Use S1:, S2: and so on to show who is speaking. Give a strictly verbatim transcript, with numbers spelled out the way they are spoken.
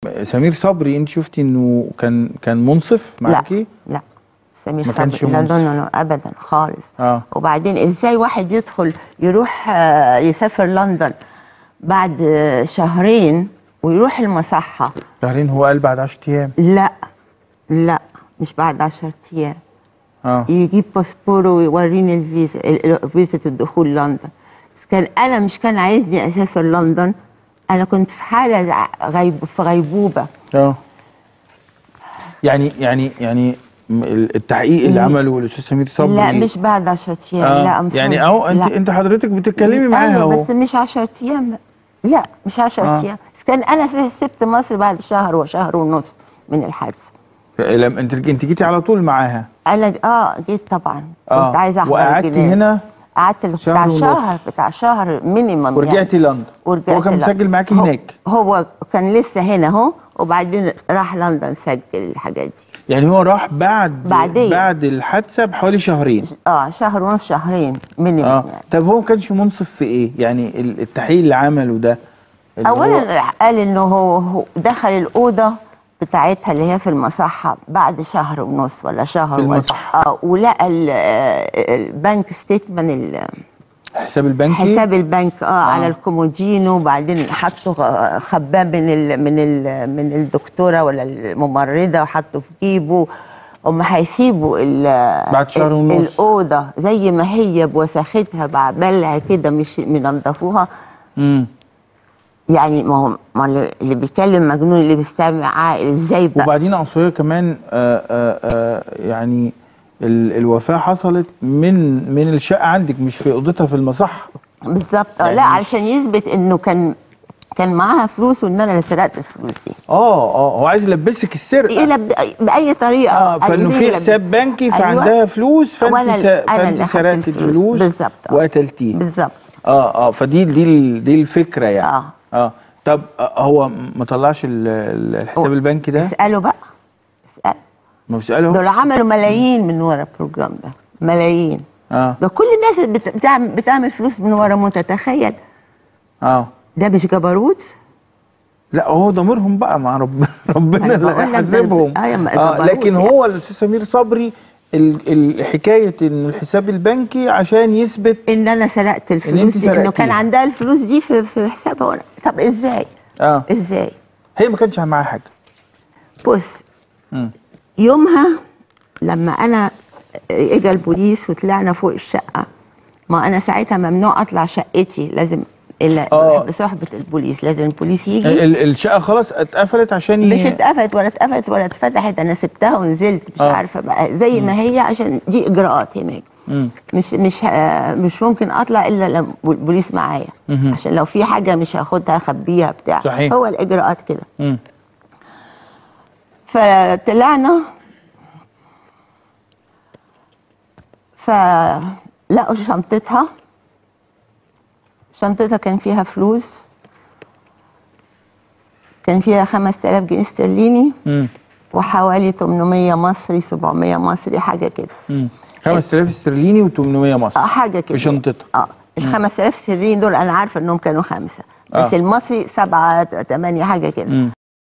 S1: سمير صبري انت شفتي انه كان كان منصف معاكي؟
S2: لا لا سمير
S1: ما كانش
S2: صبري لا
S1: منصف.
S2: لا لا ابدا خالص.
S1: اه
S2: وبعدين ازاي واحد يدخل يروح آه، يسافر لندن بعد آه، شهرين ويروح المصحه؟
S1: شهرين، هو قال بعد عشرة ايام.
S2: لا لا مش بعد عشرة ايام.
S1: اه
S2: يجيب باسبوره ويوريني الفيزا ال- فيزا الدخول لندن. بس كان انا مش كان عايزني اسافر لندن، انا كنت في حاله غيب في غيبوبه.
S1: اه يعني يعني يعني م- التحقيق اللي عمله الاستاذ سمير صبري
S2: لا مش بعد عشرة ايام.
S1: آه.
S2: لا مش
S1: يعني اهو انت
S2: لا.
S1: انت حضرتك بتتكلمي معاها
S2: ايوه
S1: اهو.
S2: بس مش عشرة ايام. لا مش عشرة
S1: آه.
S2: ايام. بس كان انا سبت مصر بعد شهر وشهر ونص من الحادثه.
S1: لما انت انت جيتي على طول معاها؟
S2: انا اه جيت طبعا.
S1: آه.
S2: كنت عايزه احضر
S1: وقعدتي
S2: الجنازه.
S1: هنا
S2: قعدت بتاع
S1: شهر
S2: شهر
S1: ونص.
S2: بتاع شهر مينيمم
S1: ورجعتي
S2: يعني.
S1: لندن.
S2: ورجعت
S1: هو كان
S2: لندن.
S1: مسجل معاكي
S2: هو
S1: هناك؟
S2: هو كان لسه هنا اهو، وبعدين راح لندن سجل الحاجات دي.
S1: يعني هو راح بعد
S2: بعدين.
S1: بعد الحادثه بحوالي شهرين.
S2: اه شهر ونص شهرين مينيمم
S1: اه
S2: يعني.
S1: طب هو ما كانش منصف في ايه؟ يعني ال- التحقيق اللي عمله ده اللي هو
S2: اولا قال انه هو هو دخل الاوضه بتاعتها اللي هي في المصحه بعد شهر ونص ولا شهر.
S1: في المصحه.
S2: اه ولقى ال- آه، البنك ستيتمنت،
S1: الحساب البنكي.
S2: حساب البنك اه, آه. على
S1: آه.
S2: الكومودينو. وبعدين حطه غ- خباه من ال من ال من الدكتوره ولا الممرضه وحطه في جيبه. هم هيسيبوا ال-
S1: بعد شهر ونص
S2: الاوضه زي ما هي بوساختها بعبالها كده مش منضفوها.
S1: امم
S2: يعني ما هو ما اللي اللي بيتكلم مجنون اللي بيستمع عاقل ازاي بقى؟
S1: وبعدين اصل هي كمان آآ آآ يعني ال الوفاه حصلت من من الشقه عندك، مش في اوضتها في المصحه.
S2: بالظبط. اه
S1: يعني
S2: لا
S1: مش...
S2: علشان يثبت انه كان كان معاها فلوس وان انا اللي سرقت الفلوس دي.
S1: اه اه هو عايز يلبسك السرقه.
S2: يلب... باي طريقه.
S1: اه فانه في حساب بنكي فعندها
S2: أيوة.
S1: فلوس فانت س... فانت سرقت الفلوس
S2: بالظبط
S1: وقتلتيه.
S2: بالظبط.
S1: اه اه فدي دي دي الفكره يعني.
S2: اه
S1: اه طب آه هو ما طلعش الحساب البنكي ده؟
S2: اساله بقى. اسال.
S1: ما بساله.
S2: دول عملوا ملايين من ورا البروجرام ده، ملايين.
S1: اه
S2: ده كل الناس بتعمل بتعمل فلوس من ورا موتة، تخيل.
S1: اه
S2: ده مش جبروت؟
S1: لا هو ضميرهم بقى مع ربنا، ربنا اللي هيحاسبهم.
S2: آه
S1: لكن
S2: يعني.
S1: هو الاستاذ سمير صبري الحكايه ان الحساب البنكي عشان يثبت
S2: ان انا سرقت الفلوس دي، انه كان عندها الفلوس دي في في حسابها. طب ازاي؟
S1: اه
S2: ازاي؟
S1: هي ما كانش معاها حاجه.
S2: بص
S1: م.
S2: يومها لما انا اجى البوليس وطلعنا فوق الشقه، ما انا ساعتها ممنوع اطلع شقتي، لازم الا
S1: آه.
S2: بصحبه البوليس، لازم البوليس يجي.
S1: ال الشقه خلاص اتقفلت عشان ي...
S2: مش اتقفلت ولا اتقفلت ولا اتفتحت، انا سبتها ونزلت مش
S1: آه.
S2: عارفه بقى زي ما هي، عشان دي اجراءات هناك.
S1: م.
S2: مش مش مش ممكن اطلع الا لما البوليس معايا، عشان لو في حاجه مش هاخدها اخبيها بتاع.
S1: صحيح.
S2: هو الاجراءات كده.
S1: م.
S2: فطلعنا فلقوا شنطتها. شنطتها كان فيها فلوس، كان فيها خمسة آلاف جنيه استرليني
S1: م.
S2: وحوالي ثمانمية مصري سبعمية مصري حاجه كده.
S1: م. خمسة آلاف استرليني و800 مصري.
S2: اه حاجه كده
S1: في شنطتها.
S2: اه ال خمسة آلاف استرليني دول انا عارفه انهم كانوا خمسه، بس
S1: آه.
S2: المصري سبعه ثمانيه حاجه كده.